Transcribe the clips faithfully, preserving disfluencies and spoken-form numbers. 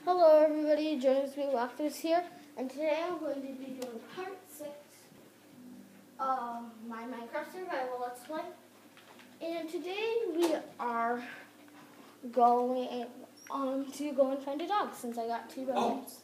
Hello everybody, Jonas B. Walkers here, and today I'm going to be doing part six of my Minecraft Survival Let's Play. And today we are going um, to go and find a dog, since I got two dogs.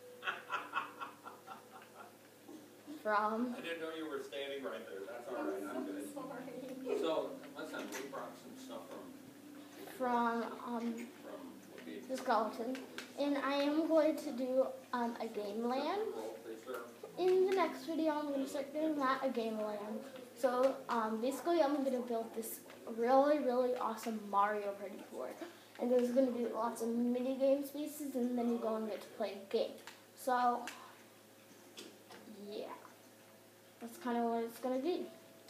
From... I didn't know you were standing right there. That's all right, I'm good. Sorry. So, listen, we brought some stuff from... From, um, From the skeleton. And I am going to do um, a game land. In the next video, I'm going to start doing that, a game land. So, um, basically, I'm going to build this really, really awesome Mario Party board. And there's going to be lots of mini game spaces, and then you go and get to play a game. So, yeah. That's kind of what it's going to be.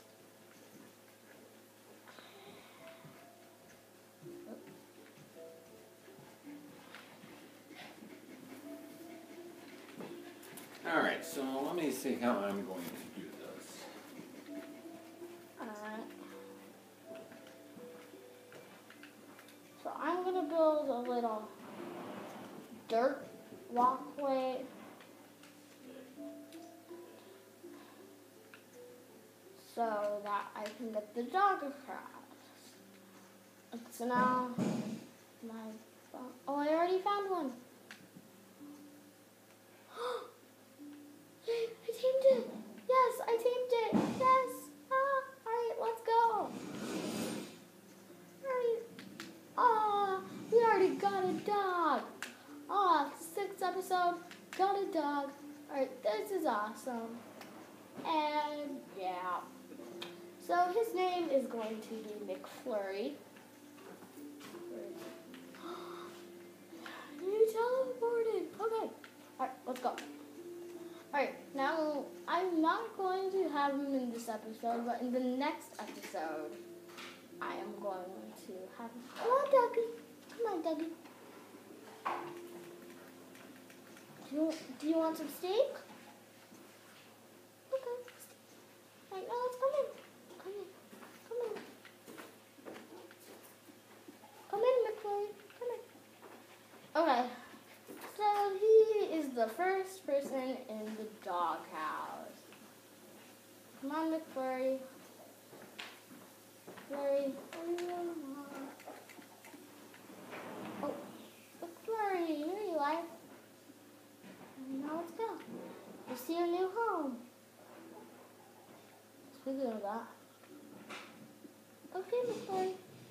Alright, so let me see how I'm going to do this. Alright. So I'm going to build a little dirt walkway. So that I can get the dog across. And so now, my phone. Oh, I already found one. Yay, I tamed it. Yes, I tamed it. Yes. Ah, all right, let's go. All right. Ah, we already got a dog. Ah, sixth episode, got a dog. All right, this is awesome. And yeah. So his name is going to be McFlurry. You teleported. Okay. Alright, let's go. Alright, now I'm not going to have him in this episode, but in the next episode, I am going to have him. Come on, Dougie. Come on, Dougie. Do you, do you want some steak? Okay. Alright, now let's come in. Come in. Come in. Come in, McFlurry. Come in. Okay. So he is the first person in the doghouse. Come on, McFlurry. McFlurry. Oh, McFlurry, here you are. Now let's go. You see your new home. Speaking of that. Okay, McFlurry.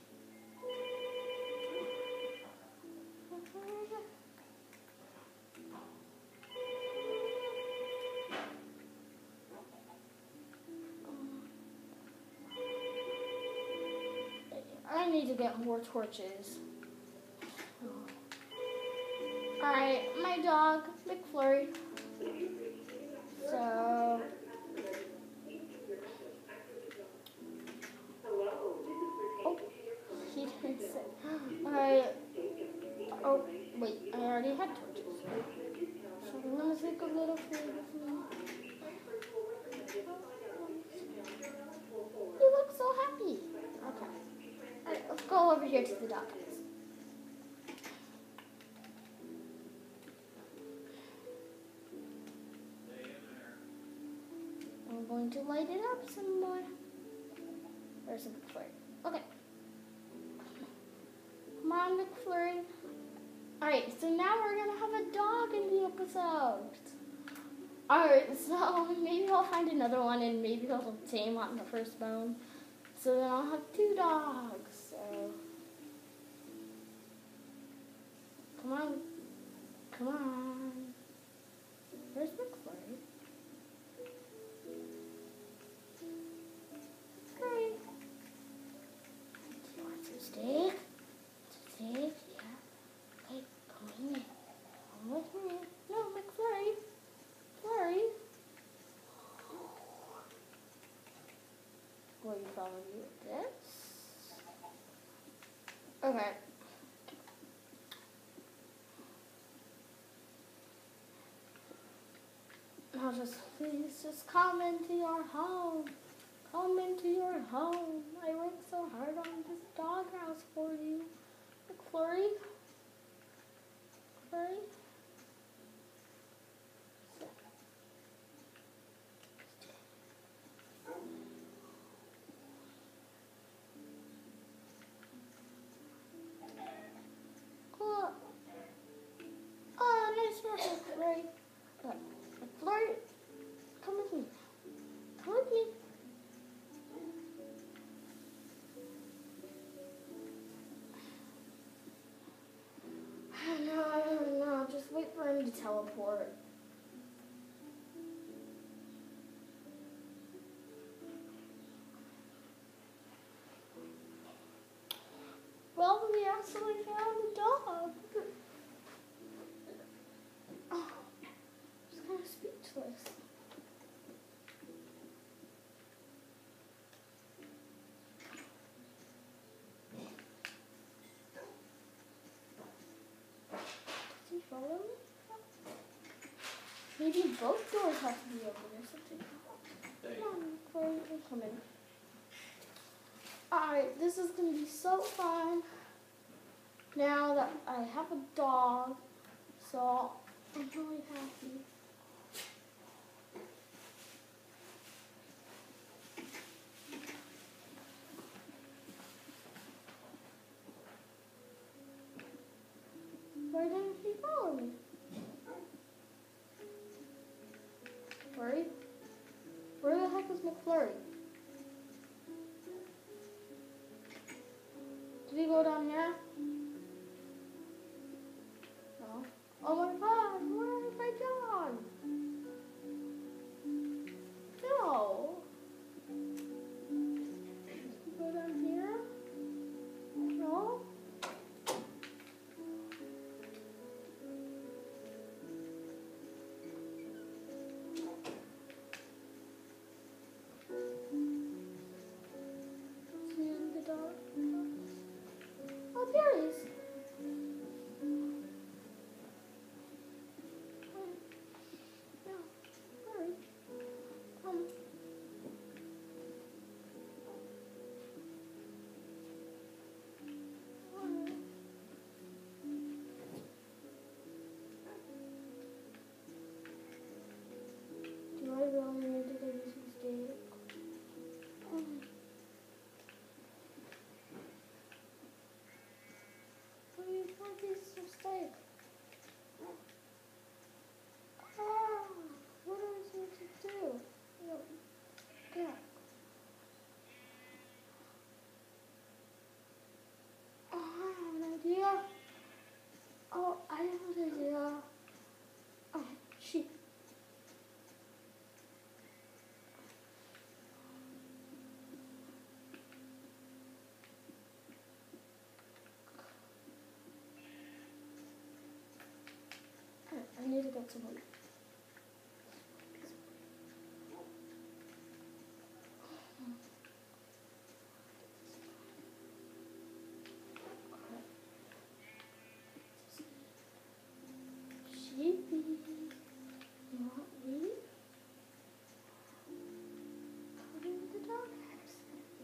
I need to get more torches. Alright, my dog, McFlurry. So... Oh, he didn't say. Alright. Oh, wait, I already had torches. So I'm gonna take a little food with me. You look so happy. Okay. Alright, let's go over here to the doghouse. I'm going to light it up some more. There's some McFlurry. Okay. Come on, McFlurry. Alright, so now we're going to have a dog in the episode. Alright, so maybe I'll find another one and maybe I'll tame on the first bone. So then I'll have two dogs. So come on. Come on. Where's McFlurry? Okay. Do you want some steak? Some steak? Yeah. Okay, come with me. Come with me. No, McFlurry. Flurry. Will you follow me with this? Okay. Now just please just come into your home. Come into your home. I worked so hard on this doghouse for you. McFlurry. McFlurry. Cool. Oh, nice work, McFlurry. Look, McFlurry, come with me. Come with me. No, no, just wait for him to teleport. Well, we actually found a dog. Oh, I'm just kind of speechless. Does he follow me? Maybe both doors have to be open or something. Hey. Come on, Corey, come in. Alright, this is going to be so fun. Now that I have a dog, so I'm really happy. Why didn't he follow me? McFlurry? Where the heck is McFlurry? Did he go down here? No. Oh my god, where is my dog? No. Did he go down here? No. Is he in the dog? Oh, there he is. No, hurry. Come. Alright. Do I really need to do this mistake? Oh. What do you want this mistake? Ah, what am I supposed to do? No, yeah. Oh, I have an idea. Oh, I have an idea. Oh, sheep. I need to get some money. Sheepy, you want me? Come in the doghouse.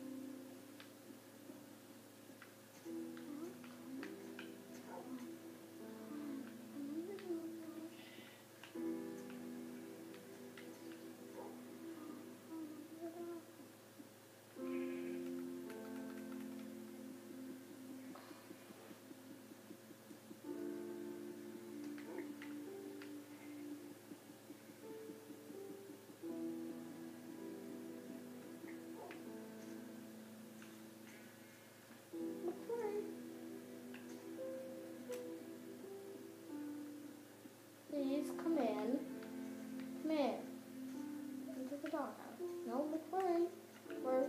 Please come in. Come in. Into the doghouse. No, McFlurry. Or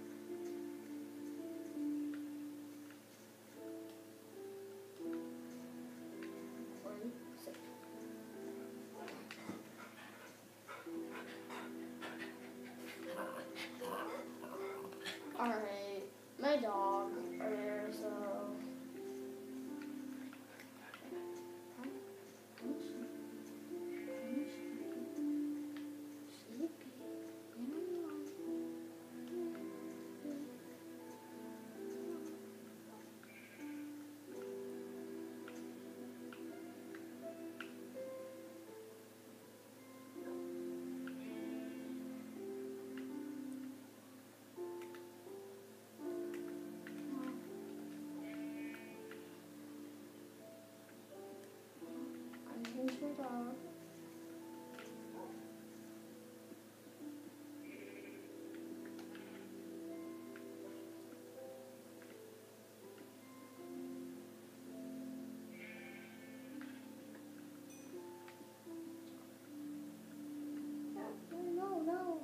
McFlurry. Sit. Alright, my dog are there, so.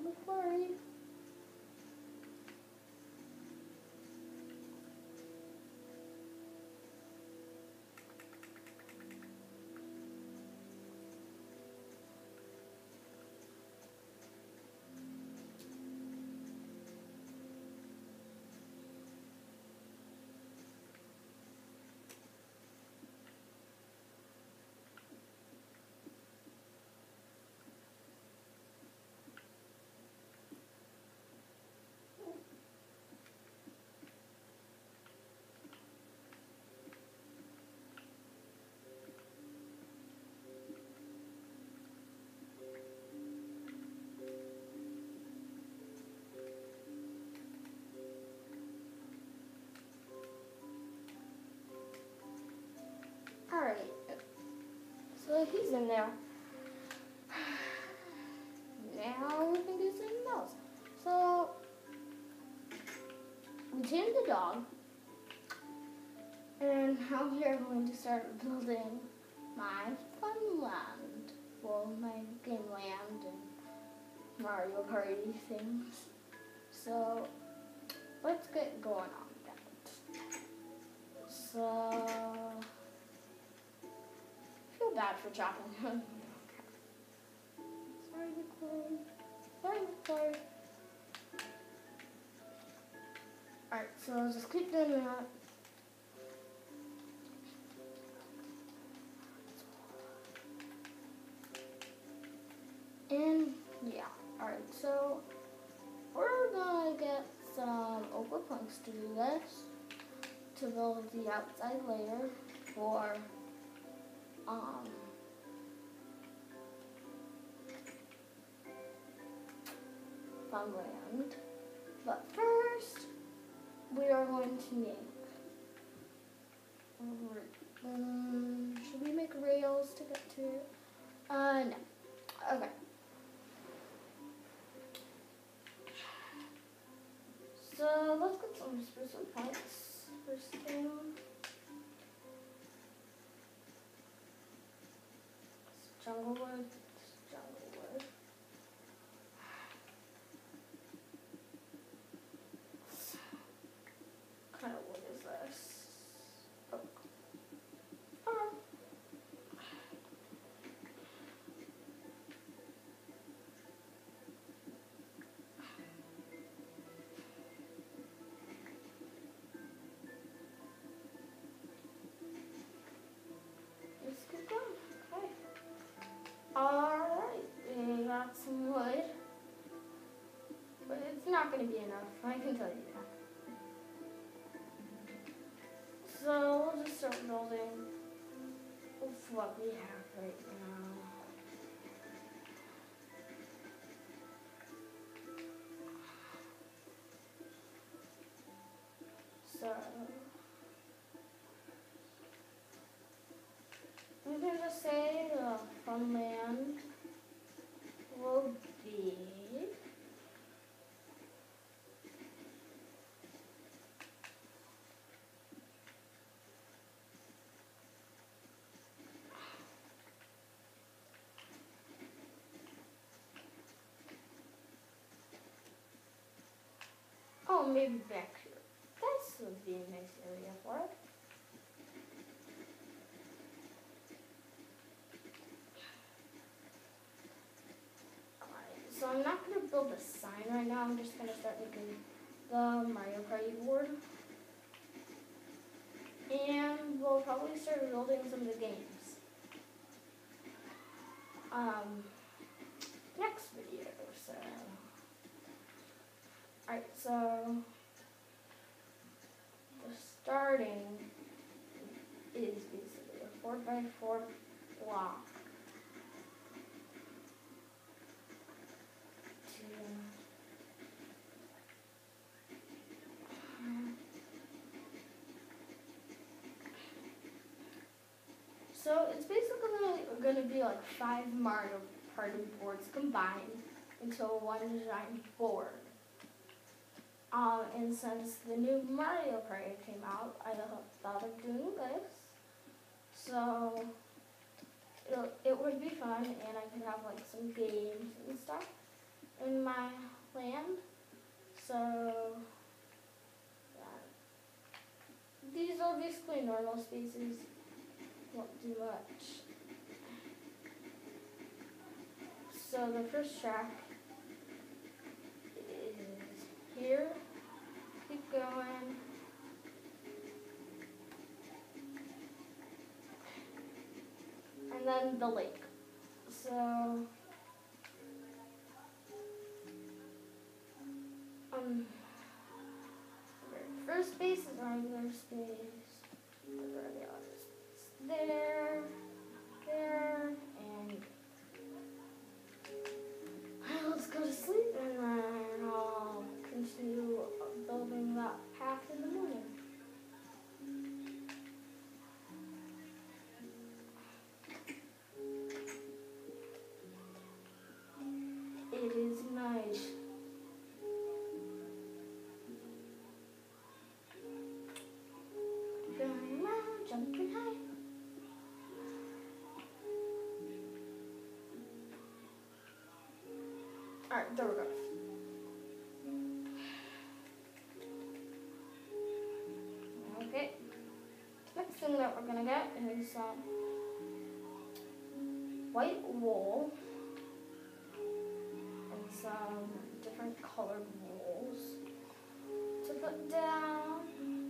worry. Alright, so he's in there. Now we can do something else. So, we tamed the dog, and now we are going to start building my fun land. Well, my game land and Mario Party things. So, let's get going on that. So, I feel bad for chopping him. Sorry, Nicole. Sorry, Nicole. Alright, so I'll just keep doing that. And yeah, alright, so we're gonna get some ochre planks to do this, to build the outside layer for um Funland. But first, we are going to make, um, should we make rails to get to it? Uh, no. Okay. So let's get some spruce wood planks first thing. Jungle wood, jungle wood. What kind of wood is this? Oak. Oh. Let's get going. Okay. Alright, we got some wood. But it's not going to be enough, I can tell you that. So we'll just start building with what we have right now. So we can just say the fun land will be oh, maybe back here. This would be a nice area for it. Alright, so I'm not going to build a sign right now. I'm just going to start making the Mario Party board. And we'll probably start building some of the games. Um, next video, so. Alright, so the starting is basically a four by four block. To, um, so it's basically going to be like five Mario Party boards combined into one giant board. Um, and since the new Mario Party came out, I thought of doing this. So it'll, it would be fun, and I could have like some games and stuff. in my land. So yeah. These are basically normal spaces. Won't do much. So the first track is here. Keep going. And then the lake. So um first space is regular space. Regular space there, there, and let's go to sleep and then I'll continue building that path in the morning. It is nice. Going around, jumping high. Alright, there we go. Okay. Next thing that we're gonna get is um, white wool and some different colored wools to put down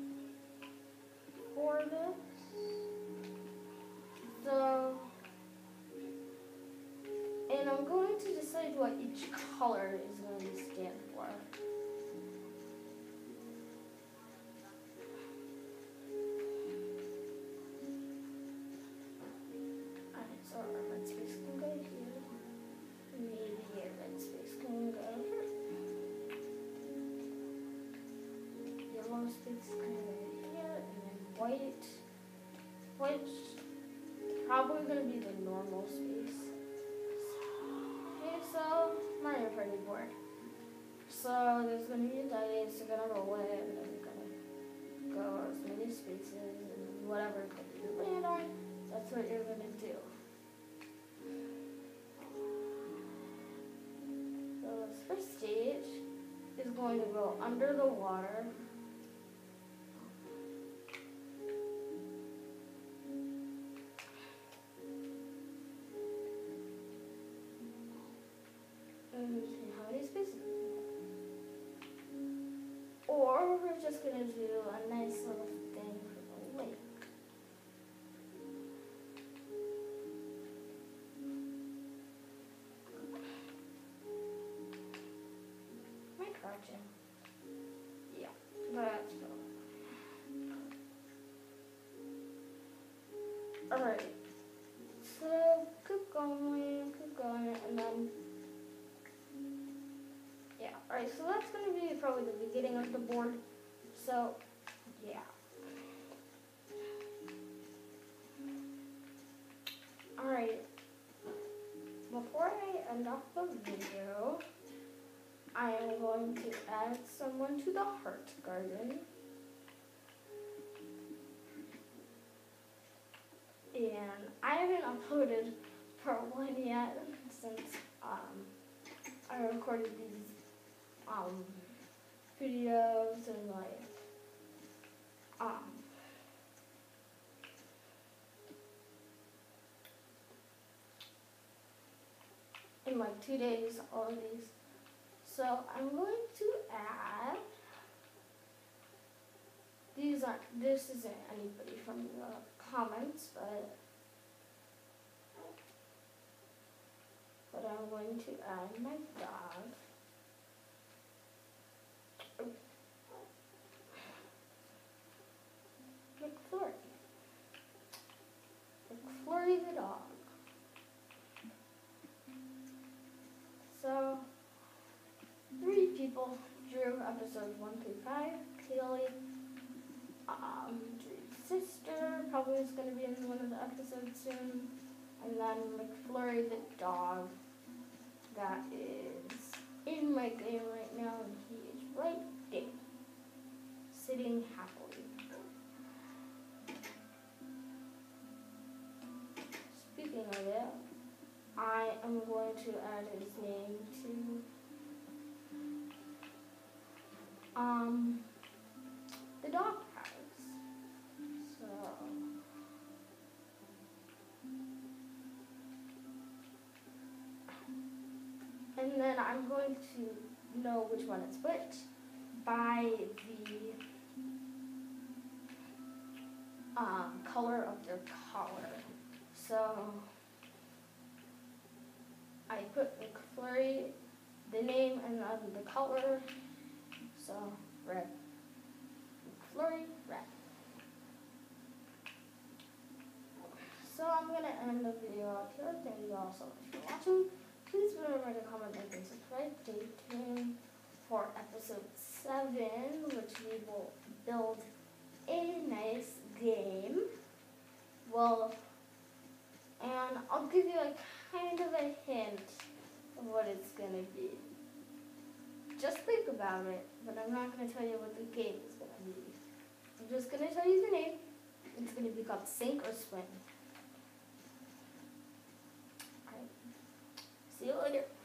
for this. So, and I'm going to decide what each color is going to stand for. Alright, so our red space can go here. Maybe a red space can go here. Yellow space can go here, and then white. White's probably going to be the normal space. Okay, so Mario Party board. So there's going to be a dice, you're going to roll it, and then you're going to go as many spaces, and whatever you land on, that's what you're going to do. So this first stage is going to go under the water. And see how many spaces. Or we're just going to do a nice little thing for the lake. Am I crouching? Yeah, that's fine. Alright, so keep going, keep going, and then yeah, alright, so that's going to be probably the beginning of the board. So, yeah. Alright, before I end off the video, I am going to add someone to the heart garden. And I haven't uploaded part one yet since um, I recorded these um, videos and like um, in like two days, all of these. So I'm going to add, these aren't, this isn't anybody from the comments, but but I'm going to add my dog. McFlurry. McFlurry the dog. So, three people drew episodes one through five. Kaylee, um, Drew's sister, probably is going to be in one of the episodes soon. And then McFlurry the dog, that is in my game right now, and he is right there, sitting happily. Speaking of it, I am going to add his name to um, the dog has. So, and then I'm going to know which one is which by the um, color of their collar. So I put McFlurry, the name, and then the color. So red. McFlurry, red. So I'm gonna end the video out here. Thank you all so much for watching. Please remember to comment, like, and subscribe. Stay tuned for episode seven, which we will build a nice game. Well, and I'll give you a kind of a hint of what it's gonna be. Just think about it, but I'm not gonna tell you what the game is gonna be. I'm just gonna tell you the name. It's gonna be called Sink or Swim. Alright. See you later.